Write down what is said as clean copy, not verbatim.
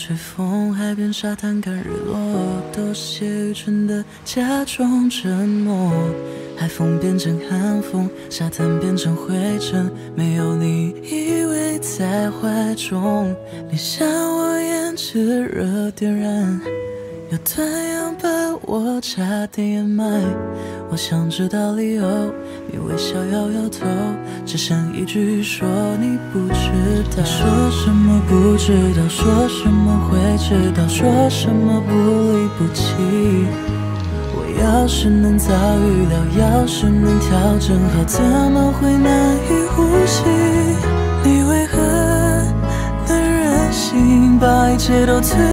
吹风，海边沙滩看日落，都是愚蠢的假装沉默。海风变成寒风，沙滩变成灰尘，没有你依偎在怀中，你像我胭脂热点燃，有断阳把我差点掩埋。我想知道理由，你微笑摇摇头，只剩一句说你不知道。你说什么不知道，说什么会知道，说什么不离不弃。我要是能早预料，要是能调整好，怎么会难以呼吸？你为何能忍心把一切都推